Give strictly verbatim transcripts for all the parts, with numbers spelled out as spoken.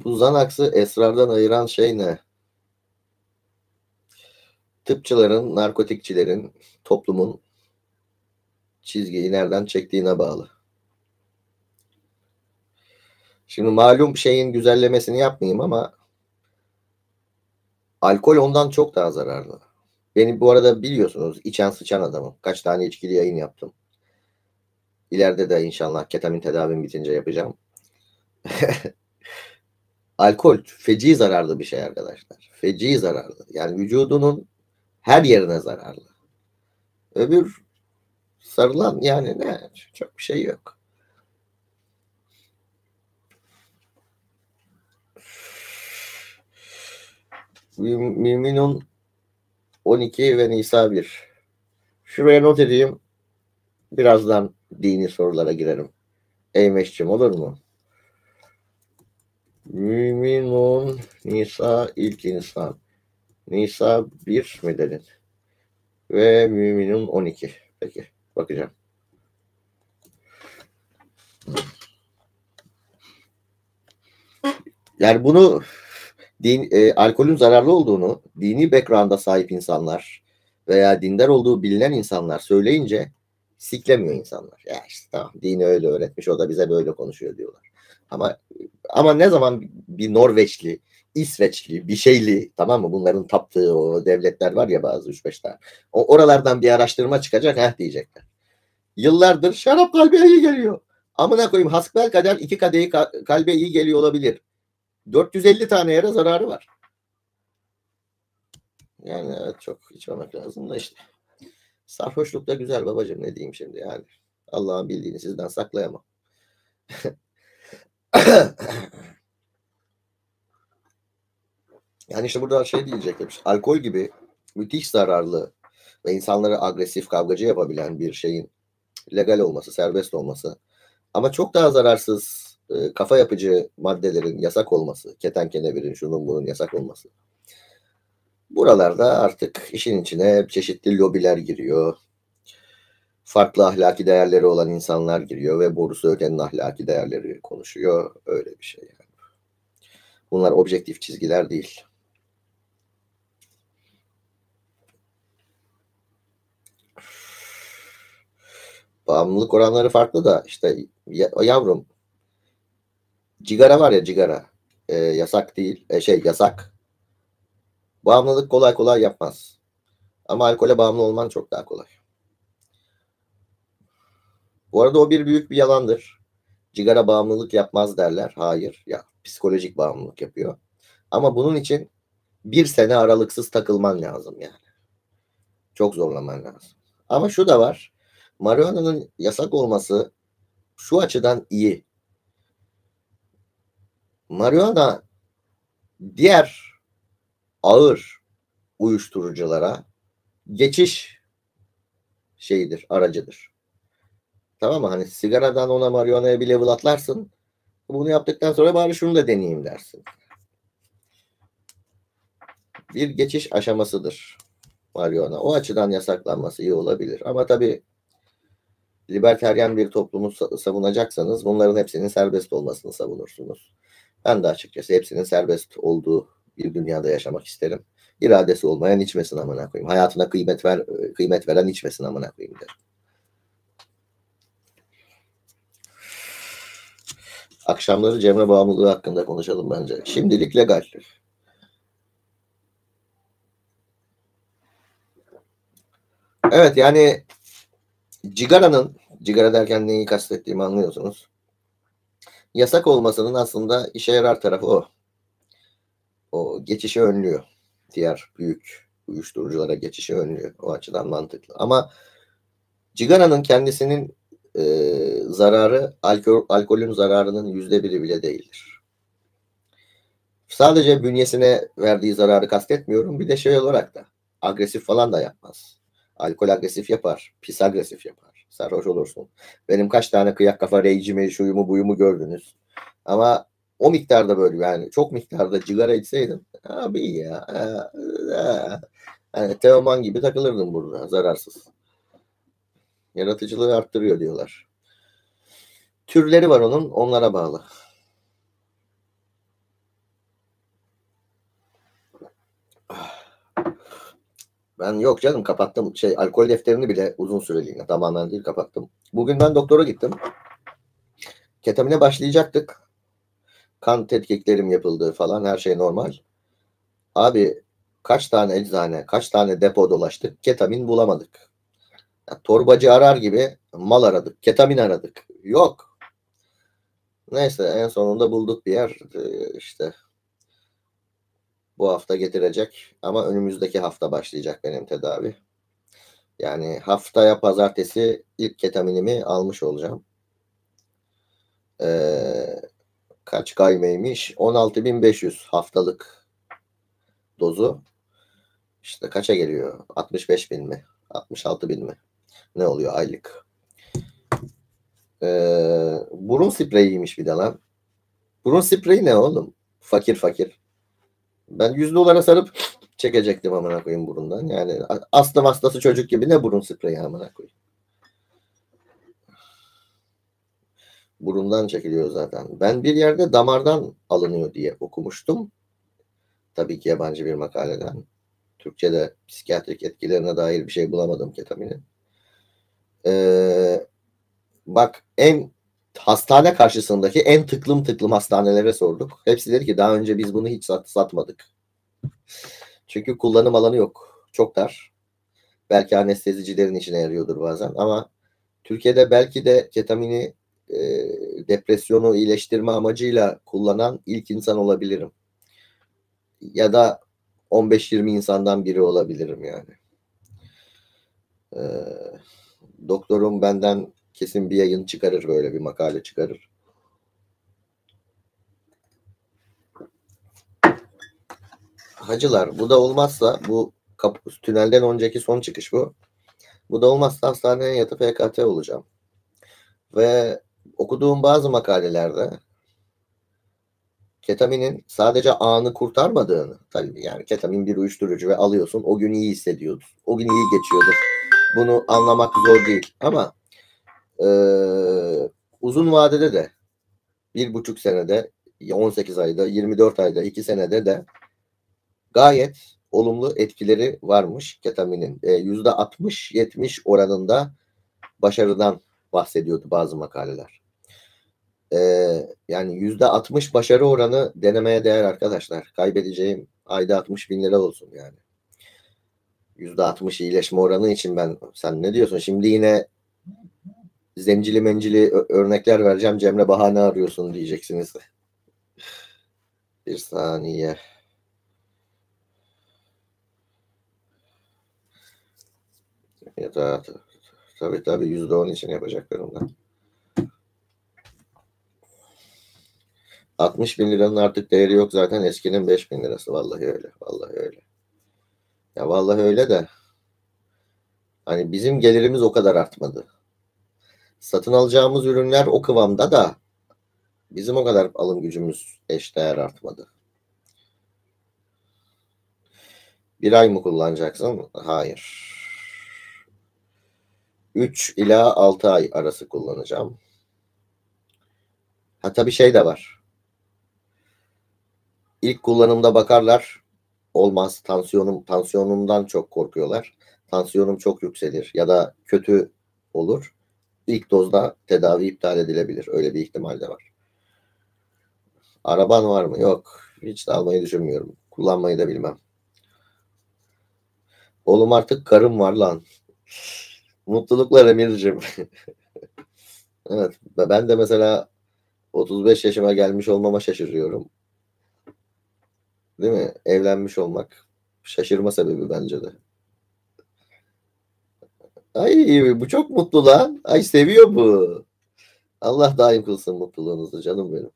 Bu Xanax'ı esrardan ayıran şey ne? Tıpçıların, narkotikçilerin, toplumun çizgiyi nereden çektiğine bağlı. Şimdi malum şeyin güzellemesini yapmayayım ama alkol ondan çok daha zararlı. Beni bu arada biliyorsunuz içen sıçan adamım. Kaç tane içkili yayın yaptım. İleride de inşallah ketamin tedavim bitince yapacağım. Alkol feci zararlı bir şey arkadaşlar. Feci zararlı. Yani vücudunun her yerine zararlı. Öbür sarılan yani ne? Çok bir şey yok. Müminun on iki ve Nisa bir. Şuraya not edeyim. Birazdan dini sorulara girerim. Eymeş'cim olur mu? Müminun Nisa ilk insan. Nisa bir mi dedin? Ve Müminun on iki. Peki bakacağım. Yani bunu din, e, alkolün zararlı olduğunu dini background'a sahip insanlar veya dindar olduğu bilinen insanlar söyleyince siklemiyor insanlar. Ya işte tamam dini öyle öğretmiş o da bize böyle konuşuyor diyorlar. Ama ama ne zaman bir Norveçli, İsveçli, bir şeyli tamam mı bunların taptığı o devletler var ya bazı üç beş tane. O, oralardan bir araştırma çıkacak heh diyecekler. Yıllardır şarap kalbe iyi geliyor. Amına koyayım hasbelkader iki kadehi kalbe iyi geliyor olabilir. dört yüz elli tane yere zararı var. Yani evet çok içmemek lazım da işte. Sarhoşluk da güzel babacığım ne diyeyim şimdi yani. Allah'ın bildiğini sizden saklayamam. Yani işte burada şey diyecektim. Alkol gibi müthiş zararlı ve insanları agresif kavgacı yapabilen bir şeyin legal olması, serbest olması ama çok daha zararsız kafa yapıcı maddelerin yasak olması, keten kenevirin şunun bunun yasak olması. Buralarda artık işin içine çeşitli lobiler giriyor. Farklı ahlaki değerleri olan insanlar giriyor ve borusu ötenin ahlaki değerleri konuşuyor. Öyle bir şey yani. Bunlar objektif çizgiler değil. Bağımlılık oranları farklı da işte yavrum cigara var ya cigara e, yasak değil e, şey yasak. Bağımlılık kolay kolay yapmaz. Ama alkole bağımlı olman çok daha kolay. Bu arada o bir büyük bir yalandır. Cigara bağımlılık yapmaz derler. Hayır. Ya psikolojik bağımlılık yapıyor. Ama bunun için bir sene aralıksız takılman lazım yani. Çok zorlaman lazım. Ama şu da var. Marihuana'nın yasak olması şu açıdan iyi. Marihuana diğer ağır uyuşturuculara geçiş şeyidir, aracıdır. Tamam mı? Hani sigaradan ona marihuana'ya bir level atlarsın. Bunu yaptıktan sonra bari şunu da deneyeyim dersin. Bir geçiş aşamasıdır marihuana. O açıdan yasaklanması iyi olabilir. Ama tabii liberteryan bir toplumu savunacaksanız bunların hepsinin serbest olmasını savunursunuz. Ben de açıkçası hepsinin serbest olduğu bir dünyada yaşamak isterim. İradesi olmayan içmesin amına koyayım. Hayatına kıymet ver kıymet veren içmesin amına koyayım derim. Akşamları Cemre bağımlılığı hakkında konuşalım bence. Şimdilik legal. Evet yani cigaranın, cigara derken neyi kastettiğimi anlıyorsunuz. Yasak olmasının aslında işe yarar tarafı o. O geçişi önlüyor. Diğer büyük uyuşturuculara geçişi önlüyor. O açıdan mantıklı. Ama cigaranın kendisinin e, zararı alkol, alkolün zararının yüzde biri bile değildir. Sadece bünyesine verdiği zararı kastetmiyorum. Bir de şey olarak da agresif falan da yapmaz. Alkol agresif yapar. Pis agresif yapar. Sarhoş olursun. Benim kaç tane kıyak kafa reycimi, şuyumu buyumu gördünüz. Ama o miktarda böyle yani çok miktarda cigara içseydim abi ya yani Teoman gibi takılırdım burada zararsız. Yaratıcılığı arttırıyor diyorlar. Türleri var onun onlara bağlı. Ben yok canım, kapattım. Şey, alkol defterini bile uzun süreliğine, tamamen değil, kapattım. Bugün ben doktora gittim. Ketamine başlayacaktık. Kan tetkiklerim yapıldı falan, her şey normal. Abi kaç tane eczane, kaç tane depo dolaştık, ketamin bulamadık. Ya, torbacı arar gibi mal aradık, ketamin aradık. Yok. Neyse, en sonunda bulduk bir yer. Ee, işte bu hafta getirecek ama önümüzdeki hafta başlayacak benim tedavi. Yani haftaya pazartesi ilk ketaminimi almış olacağım. Ee, kaç kaymeymiş? on altı bin beş yüz haftalık dozu. İşte kaça geliyor? altmış beş bin mi? altmış altı bin mi? Ne oluyor aylık? Ee, burun spreyiymiş bir de lan. Burun spreyi ne oğlum? Fakir fakir. Ben yüz dolara sarıp çekecektim amına koyayım burundan. Yani astım hastası çocuk gibi, ne burun spreyi amına koyayım. Burundan çekiliyor zaten. Ben bir yerde damardan alınıyor diye okumuştum. Tabii ki yabancı bir makaleden. Türkçe'de psikiyatrik etkilerine dair bir şey bulamadım ketaminin. Ee, bak, en hastane karşısındaki en tıklım tıklım hastanelere sorduk. Hepsi dedi ki daha önce biz bunu hiç sat, satmadık. Çünkü kullanım alanı yok. Çok dar. Belki anestezicilerin işine yarıyordur bazen ama Türkiye'de belki de ketamini e, depresyonu iyileştirme amacıyla kullanan ilk insan olabilirim. Ya da on beş yirmi insandan biri olabilirim yani. Ee, doktorum benden kesin bir yayın çıkarır, böyle bir makale çıkarır. Hacılar, bu da olmazsa, bu kapı, tünelden önceki son çıkış bu. Bu da olmazsa hastaneye yatıp E K T olacağım. Ve okuduğum bazı makalelerde ketaminin sadece anı kurtarmadığını, tabii yani ketamin bir uyuşturucu ve alıyorsun, o gün iyi hissediyordur. O gün iyi geçiyordur. Bunu anlamak zor değil ama e, uzun vadede de bir buçuk senede, on sekiz ayda, yirmi dört ayda, iki senede de gayet olumlu etkileri varmış ketaminin. E, yüzde altmış yetmiş oranında başarıdan bahsediyordu bazı makaleler. E, yani yüzde altmış başarı oranı denemeye değer arkadaşlar. Kaybedeceğim ayda altmış bin lira olsun yani. yüzde altmış iyileşme oranı için ben, sen ne diyorsun? Şimdi yine zencili mencili örnekler vereceğim. Cemre bahane arıyorsun diyeceksiniz. Bir saniye. Ya da tabii tabii yüzde on için yapacaklarımdan. altmış bin liranın artık değeri yok zaten, eskinin beş bin lirası. Vallahi öyle. Vallahi öyle. Ya vallahi öyle de hani bizim gelirimiz o kadar artmadı. Satın alacağımız ürünler o kıvamda da bizim o kadar alım gücümüz eşdeğer artmadı. Bir ay mı kullanacaksın? Hayır. üç ila altı ay arası kullanacağım. Ha tabii şey de var. İlk kullanımda bakarlar, olmaz, tansiyonum tansiyonumdan çok korkuyorlar. Tansiyonum çok yükselir ya da kötü olur. İlk dozda tedavi iptal edilebilir. Öyle bir ihtimal de var. Araban var mı? Yok. Hiç de almayı düşünmüyorum. Kullanmayı da bilmem. Oğlum artık karım var lan. Mutluluklar Emir'cim. Evet. Ben de mesela otuz beş yaşıma gelmiş olmama şaşırıyorum. Değil mi? Evlenmiş olmak şaşırma sebebi bence de. Ay bu çok mutlu lan. Ay seviyor bu. Allah daim kılsın mutluluğunuzu canım benim.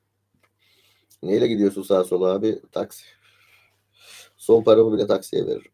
Neyle gidiyorsun sağa sola abi? Taksi. Son paramı bile taksiye veririm.